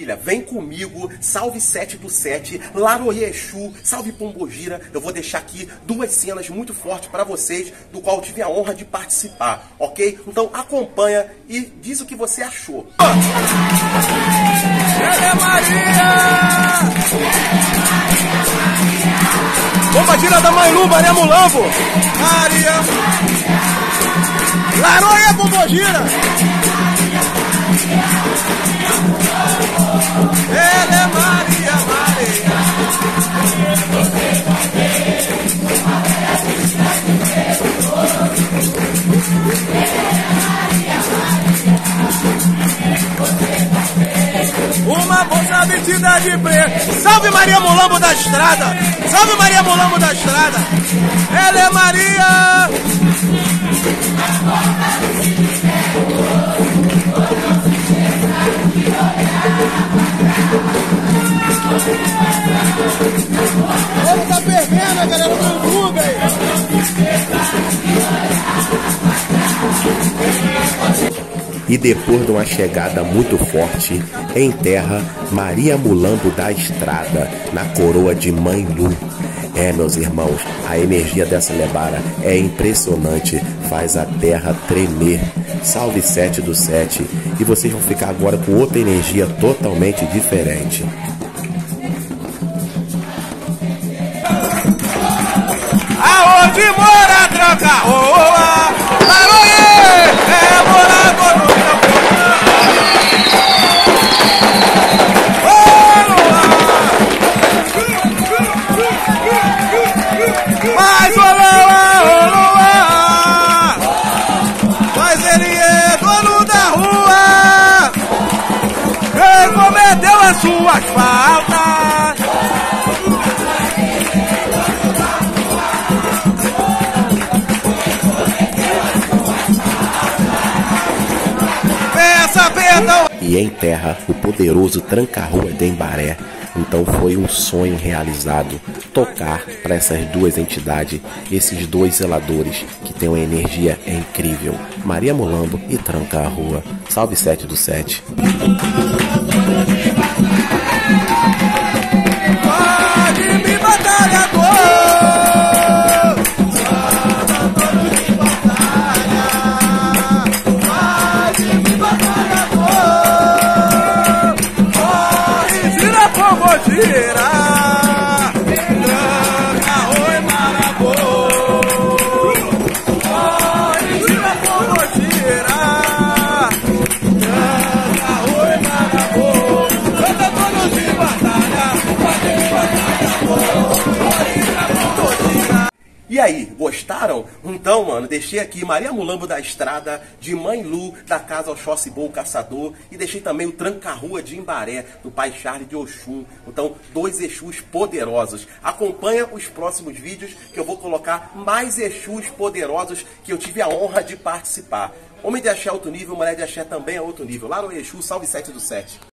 família, vem comigo, salve 7 do 7, Laroê Exu, salve Pombogira. Eu vou deixar aqui duas cenas muito fortes para vocês, do qual eu tive a honra de participar, ok? Então acompanha e diz o que você achou. Ela Maria! Pombogira da Mãe Lu, Maria Mulambo! Maria! Laroê Pombogira! Ela é Maria, Maria. Uma moça vestida de preto. Salve Maria Mulambo da Estrada. Salve Maria Mulambo da Estrada. Ela é Maria. Ele tá fervendo, a galera do YouTube aí. E depois de uma chegada muito forte, enterra Maria Mulambo da Estrada na coroa de Mãe Lu. Meus irmãos, a energia dessa lebara é impressionante, faz a terra tremer. Salve 7 do 7, e vocês vão ficar agora com outra energia totalmente diferente. Aonde mora Tranca-Rua, Laroê é morador do mas mas ele é dono da rua, ele cometeu as suas faltas. Peça perdão. E enterra o poderoso Tranca-Rua de Embaré. Então foi um sonho realizado tocar para essas duas entidades, esses dois zeladores que têm uma energia incrível, Maria Mulambo e Tranca-Rua. Salve 7 do 7. Pode me batalhador. Pombogira, Tranca-Rua e Marabô. Pombogira, Pombogira, Tranca-Rua e Marabô. Canta todos de batalha, Pombogira. E aí, gostaram? Então, mano, deixei aqui Maria Mulambo da Estrada, de Mãe Lu, da casa Oxóssi Bou Caçador, e deixei também o Tranca-Rua de Embaré, do Pai Charles de Oxum. Então, dois Exus poderosos. Acompanha os próximos vídeos, que eu vou colocar mais Exus poderosos que eu tive a honra de participar. Homem de axé é outro nível, mulher de axé também é outro nível. Laroê Exu, salve 7 do 7.